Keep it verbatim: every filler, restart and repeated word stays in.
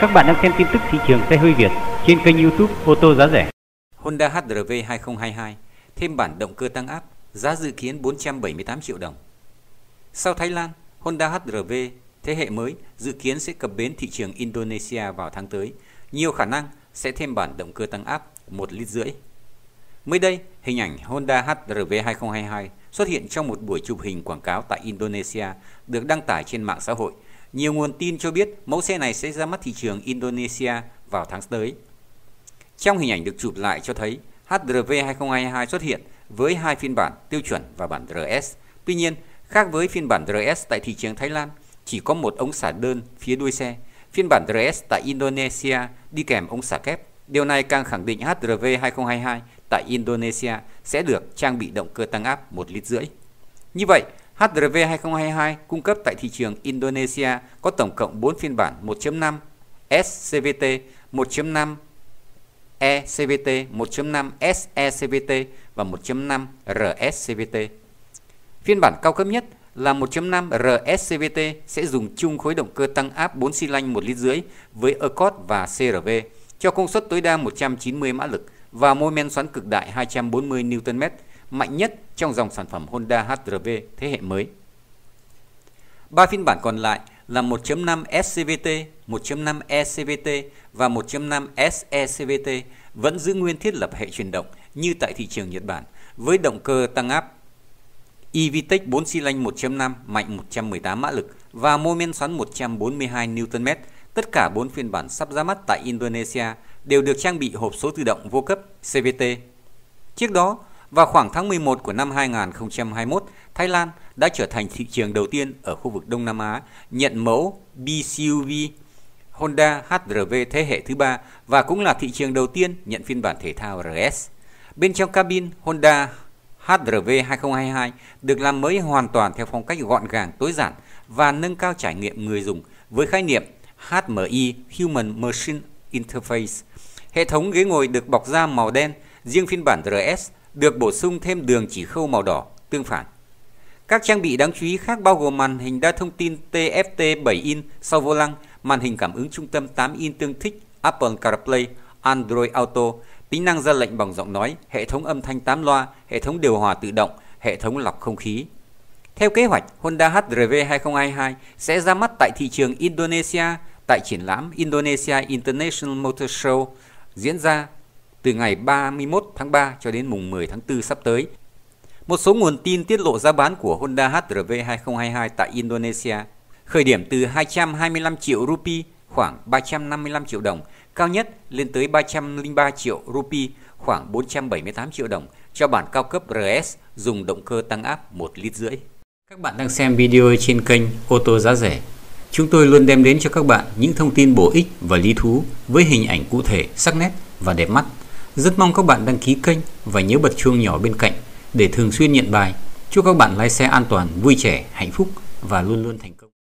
Các bạn đang xem tin tức thị trường xe hơi Việt trên kênh YouTube Ô tô giá rẻ. Honda hát rờ vê hai không hai hai thêm bản động cơ tăng áp, giá dự kiến bốn trăm bảy mươi tám triệu đồng. Sau Thái Lan, Honda hát rờ vê thế hệ mới dự kiến sẽ cập bến thị trường Indonesia vào tháng tới, nhiều khả năng sẽ thêm bản động cơ tăng áp một lít rưỡi. Mới đây, hình ảnh Honda hát rờ vê hai không hai hai xuất hiện trong một buổi chụp hình quảng cáo tại Indonesia được đăng tải trên mạng xã hội. Nhiều nguồn tin cho biết mẫu xe này sẽ ra mắt thị trường Indonesia vào tháng tới. Trong hình ảnh được chụp lại cho thấy hát rờ vê hai không hai hai xuất hiện với hai phiên bản tiêu chuẩn và bản rờ ét. Tuy nhiên, khác với phiên bản rờ ét tại thị trường Thái Lan, chỉ có một ống xả đơn phía đuôi xe. Phiên bản rờ ét tại Indonesia đi kèm ống xả kép. Điều này càng khẳng định hát rờ vê hai không hai hai tại Indonesia sẽ được trang bị động cơ tăng áp một lít rưỡi. Như vậy, hát rờ vê hai không hai hai cung cấp tại thị trường Indonesia có tổng cộng bốn phiên bản một chấm năm S xê vê tê, một chấm năm E xê vê tê, một chấm năm S E xê vê tê và một chấm năm rờ ét xê vê tê. Phiên bản cao cấp nhất là một chấm năm rờ ét xê vê tê sẽ dùng chung khối động cơ tăng áp bốn xi lanh một lít rưỡi với Accord và xê rờ vê cho công suất tối đa một trăm chín mươi mã lực và mô men xoắn cực đại hai trăm bốn mươi niu-tơn mét, mạnh nhất trong dòng sản phẩm Honda hát rờ vê thế hệ mới. Ba phiên bản còn lại là một chấm năm S xê vê tê, một chấm năm E xê vê tê và một chấm năm S E xê vê tê vẫn giữ nguyên thiết lập hệ chuyển động như tại thị trường Nhật Bản với động cơ tăng áp e-VTEC bốn xi lanh một chấm năm mạnh một trăm mười tám mã lực và mô men xoắn một trăm bốn mươi hai niu-tơn mét. Tất cả bốn phiên bản sắp ra mắt tại Indonesia đều được trang bị hộp số tự động vô cấp xê vê tê. Trước đó, vào khoảng tháng mười một của năm hai nghìn không trăm hai mươi mốt, Thái Lan đã trở thành thị trường đầu tiên ở khu vực Đông Nam Á nhận mẫu bê xê u vê Honda hát rờ vê thế hệ thứ ba và cũng là thị trường đầu tiên nhận phiên bản thể thao rờ ét. Bên trong cabin, Honda hát rờ vê hai không hai hai được làm mới hoàn toàn theo phong cách gọn gàng, tối giản và nâng cao trải nghiệm người dùng với khái niệm hát em i Human Machine Interface. Hệ thống ghế ngồi được bọc da màu đen, riêng phiên bản rờ ét được bổ sung thêm đường chỉ khâu màu đỏ tương phản. Các trang bị đáng chú ý khác bao gồm màn hình đa thông tin tê ép tê bảy in sau vô lăng, màn hình cảm ứng trung tâm tám in tương thích Apple CarPlay, Android Auto, tính năng ra lệnh bằng giọng nói, hệ thống âm thanh tám loa, hệ thống điều hòa tự động, hệ thống lọc không khí. Theo kế hoạch, Honda hát rờ vê hai không hai hai sẽ ra mắt tại thị trường Indonesia tại triển lãm Indonesia International Motor Show diễn ra từ ngày ba mươi mốt tháng ba cho đến mùng mười tháng tư sắp tới. Một số nguồn tin tiết lộ giá bán của Honda hát rờ vê hai không hai hai tại Indonesia khởi điểm từ hai trăm hai mươi lăm triệu rupee, khoảng ba trăm năm mươi lăm triệu đồng, cao nhất lên tới ba trăm lẻ ba triệu rupee, khoảng bốn trăm bảy mươi tám triệu đồng cho bản cao cấp rờ ét dùng động cơ tăng áp một lít rưỡi. Các bạn đang xem video trên kênh Ô tô giá rẻ. Chúng tôi luôn đem đến cho các bạn những thông tin bổ ích và lý thú với hình ảnh cụ thể, sắc nét và đẹp mắt. Rất mong các bạn đăng ký kênh và nhớ bật chuông nhỏ bên cạnh để thường xuyên nhận bài. Chúc các bạn lái xe an toàn, vui trẻ, hạnh phúc và luôn luôn thành công.